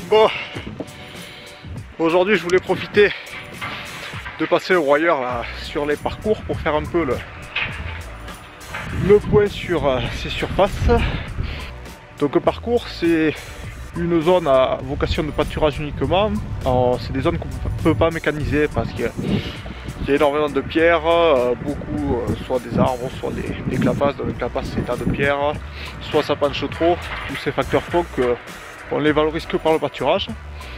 Bon, aujourd'hui je voulais profiter de passer le broyeur là, sur les parcours pour faire un peu le point sur ces surfaces. Donc le parcours, c'est une zone à vocation de pâturage uniquement. C'est des zones qu'on ne peut pas mécaniser parce qu'il y a énormément de pierres, beaucoup soit des arbres, soit des clapasses. Dans les clapasses c'est tas de pierres, soit ça penche trop. Tous ces facteurs font qu'on ne les valorise que par le pâturage.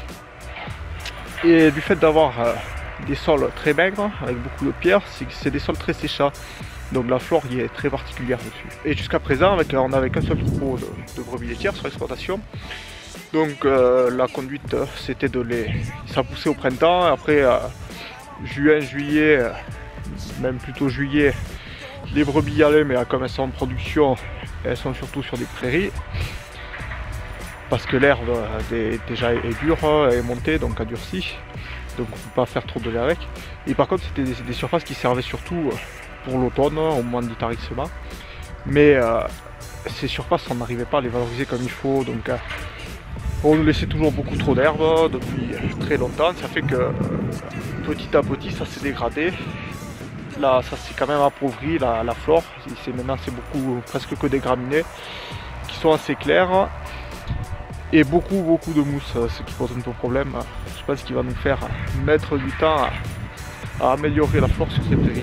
Et du fait d'avoir des sols très maigres, avec beaucoup de pierres, c'est des sols très séchats. Donc la flore y est très particulière dessus. Et jusqu'à présent, on n'avait qu'un seul troupeau de brebis laitières sur l'exploitation. Donc la conduite, c'était ça poussait au printemps. Après, juin, juillet, même plutôt juillet, les brebis y allaient, mais comme elles sont en production, elles sont surtout sur des prairies. Parce que l'herbe déjà est dure, est montée, donc a durci. Donc on ne peut pas faire trop de lait avec. Et par contre, c'était des surfaces qui servaient surtout pour l'automne, au moment du tarissement. Mais ces surfaces, on n'arrivait pas à les valoriser comme il faut. Donc on nous laissait toujours beaucoup trop d'herbe depuis très longtemps. Ça fait que petit à petit, ça s'est dégradé. Là, ça s'est quand même appauvri, la flore. Maintenant, c'est presque que des graminées qui sont assez claires. Et beaucoup de mousse, ce qui pose un peu problème. Je pense qu'il va nous faire mettre du temps à améliorer la flore sur ces prairies.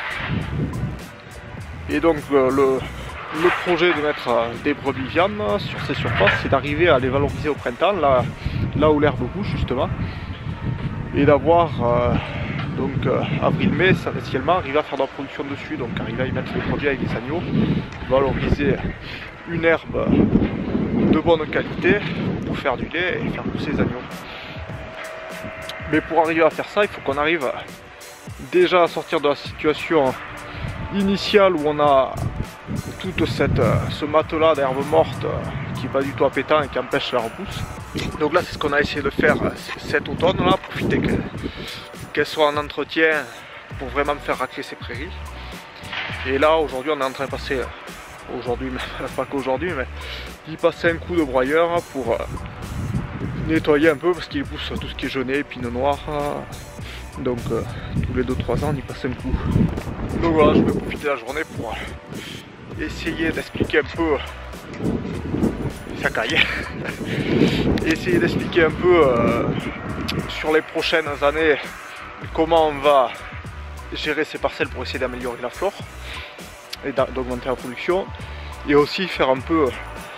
Et donc le projet de mettre des brebis viandes sur ces surfaces, c'est d'arriver à les valoriser au printemps, là où l'herbe bouge justement. Et d'avoir avril-mai, essentiellement, arriver à faire de la production dessus, donc arriver à y mettre les produits avec les agneaux, valoriser une herbe de bonne qualité pour faire du lait et faire pousser les agneaux. Mais pour arriver à faire ça, il faut qu'on arrive déjà à sortir de la situation initiale où on a tout ce matelas d'herbe morte qui n'est pas du tout appétant et qui empêche la repousse. Donc là, c'est ce qu'on a essayé de faire cet automne, là, profiter qu'elle soit en entretien pour vraiment me faire racler ces prairies. Et là, aujourd'hui, on est en train de passer, aujourd'hui, pas qu'aujourd'hui, mais d'y passer un coup de broyeur pour nettoyer un peu parce qu'il pousse tout ce qui est jaunet, épines noires. Donc tous les 2-3 ans on y passe un coup. Donc voilà, je vais profiter de la journée pour essayer d'expliquer un peu. Ça caille. Essayer d'expliquer un peu sur les prochaines années comment on va gérer ces parcelles pour essayer d'améliorer la flore et d'augmenter la production. Et aussi faire un peu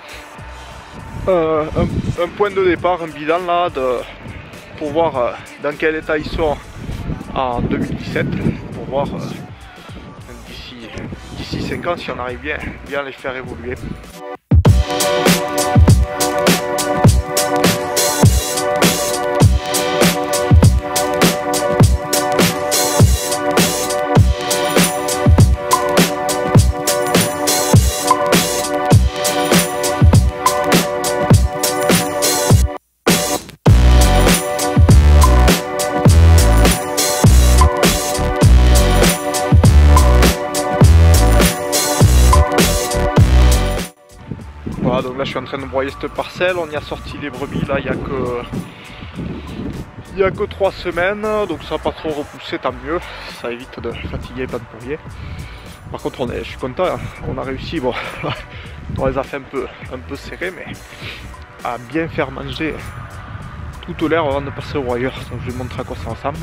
un point de départ, un bilan là pour voir dans quel état ils sont en 2017, pour voir d'ici 5 ans si on arrive bien à les faire évoluer. Voilà, donc là je suis en train de broyer cette parcelle, on y a sorti les brebis là il y a que 3 semaines, donc ça n'a pas trop repoussé, tant mieux, ça évite de fatiguer les bancs de pourrier. Par contre je suis content, hein. On a réussi, bon, on les a fait un peu serrés, mais à bien faire manger toute l'herbe avant de passer au broyeur, donc je vais vous montrer à quoi ça ressemble.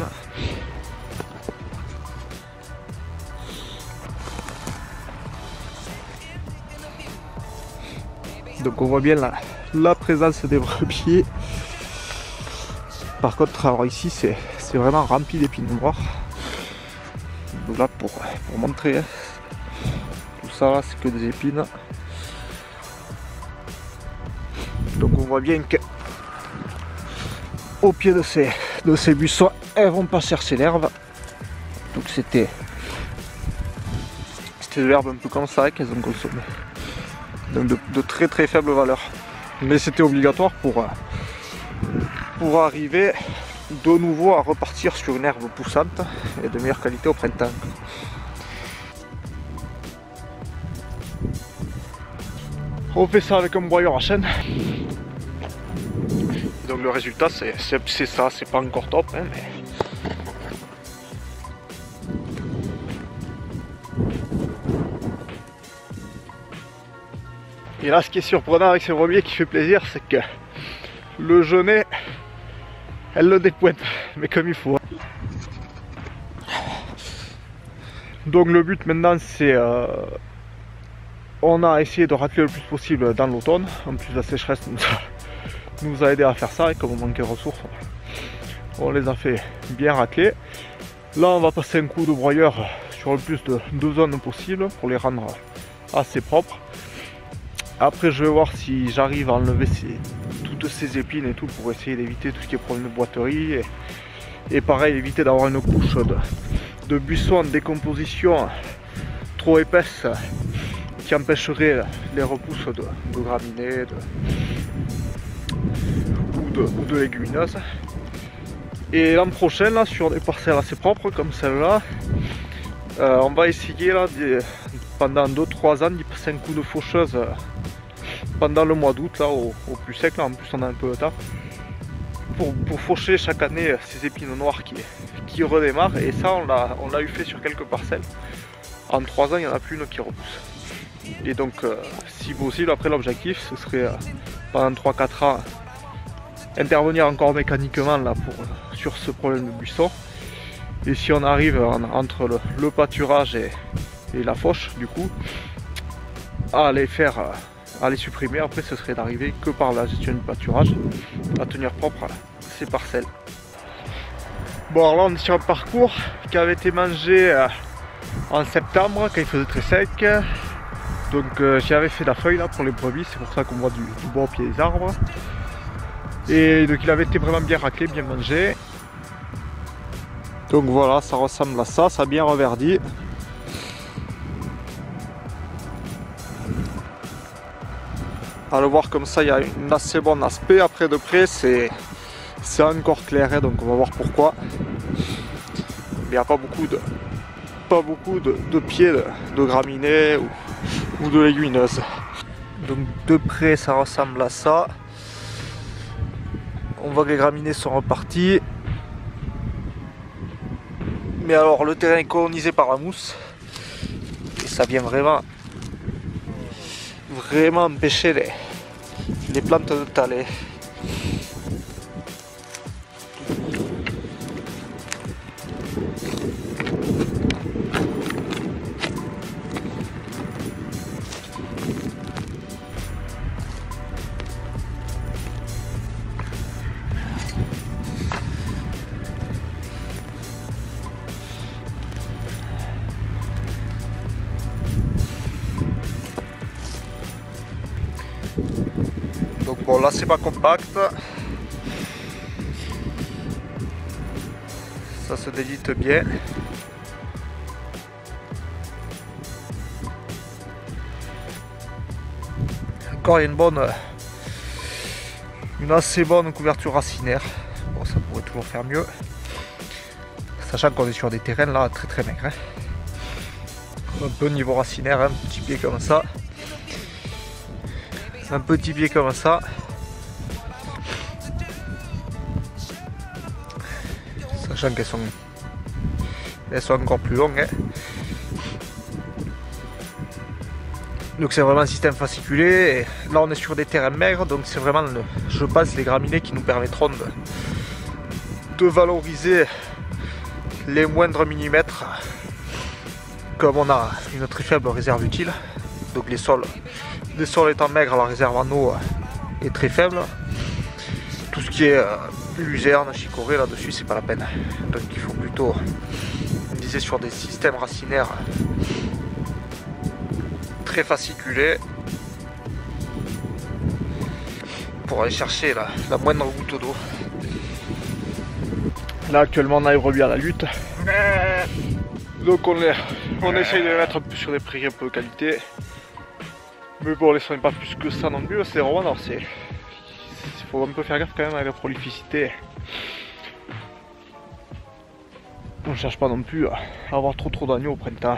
Donc on voit bien la présence des brebis. Par contre, alors ici c'est vraiment rempli d'épines noires. Donc là pour montrer, hein, tout ça là c'est que des épines. Donc on voit bien que au pied de ces buissons, elles vont pas chercher l'herbe. Donc c'était de l'herbe un peu comme ça qu'elles ont consommé. Donc de très faible valeur. Mais c'était obligatoire pour arriver de nouveau à repartir sur une herbe poussante et de meilleure qualité au printemps. On fait ça avec un broyeur à chaîne. Donc le résultat c'est ça, c'est pas encore top, hein, mais... Et là ce qui est surprenant avec ces brebis et qui fait plaisir, c'est que le genêt, elle le dépointe, mais comme il faut. Donc le but maintenant c'est... on a essayé de racler le plus possible dans l'automne. En plus la sécheresse nous a aidé à faire ça, et comme on manquait de ressources, on les a fait bien racler. Là on va passer un coup de broyeur sur le plus de zones possible pour les rendre assez propres. Après je vais voir si j'arrive à enlever toutes ces épines et tout pour essayer d'éviter tout ce qui est problème de boiterie. Et pareil, éviter d'avoir une couche de buissons en décomposition trop épaisse qui empêcherait les repousses de graminées ou de légumineuses. Et l'an prochain, là, sur des parcelles assez propres comme celle-là, on va essayer là, pendant 2-3 ans d'y passer un coup de faucheuse pendant le mois d'août, là, au plus sec. Là, en plus on a un peu de temps pour faucher chaque année ces épines noires qui redémarrent. Et ça on l'a eu fait sur quelques parcelles. En 3 ans il n'y en a plus une qui repousse. Et donc si possible, après l'objectif ce serait pendant 3-4 ans intervenir encore mécaniquement là sur ce problème de buisson. Et si on arrive entre le pâturage et la fauche, du coup à les supprimer, après ce serait d'arriver que par la gestion du pâturage à tenir propre ces parcelles. Bon, alors là on est sur un parcours qui avait été mangé en septembre quand il faisait très sec. Donc j'avais fait la feuille là pour les brebis, c'est pour ça qu'on voit du bois au pied des arbres. Et donc il avait été vraiment bien raclé, bien mangé. Donc voilà, ça ressemble à ça, ça a bien reverdi. À le voir comme ça, il y a un assez bon aspect. Après de près, c'est encore clair, hein, donc on va voir pourquoi. Mais il n'y a pas beaucoup de pieds de graminées ou de légumineuses. Donc de près, ça ressemble à ça. On voit que les graminées sont reparties. Mais alors le terrain est colonisé par la mousse. Et ça vient vraiment empêcher les plantes de taler. Donc bon, là c'est pas compact, ça se délite bien. Encore il y a une assez bonne couverture racinaire. Bon, ça pourrait toujours faire mieux, sachant qu'on est sur des terrains là très maigres, hein. Un peu niveau racinaire, un petit pied comme ça. Un petit pied comme ça. Sachant qu'elles sont encore plus longues, hein. Donc c'est vraiment un système fasciculé. Et là on est sur des terrains maigres, donc c'est vraiment, je pense, les graminées qui nous permettront de valoriser les moindres millimètres. Comme on a une très faible réserve utile, donc les sols étant maigres, la réserve en eau est très faible. Tout ce qui est luzerne, chicorée, là-dessus, c'est pas la peine. Donc il faut plutôt viser sur des systèmes racinaires très fasciculés pour aller chercher la moindre goutte d'eau. Là actuellement on a les brebis à la lutte. Donc on essaye de les mettre un peu sur des prairies un peu de qualité. Mais bon, les soins pas plus que ça non plus, c'est vraiment, non, il faut un peu faire gaffe quand même avec la prolificité. On ne cherche pas non plus à avoir trop d'agneaux au printemps.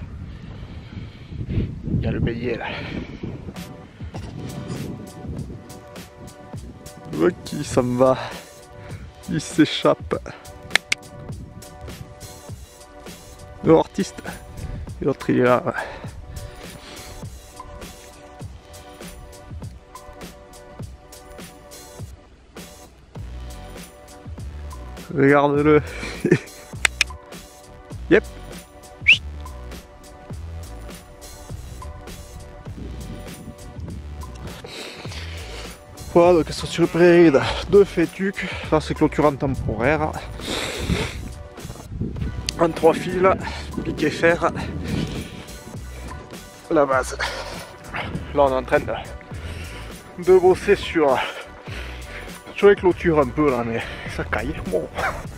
Il y a le bélier là. Ok, ça me va. Il s'échappe. Le artiste. Et l'autre il est là. Regarde-le. Yep. Voilà, donc sur le prairie de Fétuc, là c'est clôturant temporaire. En 3 fils, piqué fer, la base. Là on est en train de bosser sur les clôtures un peu là, mais ça caille. Bon.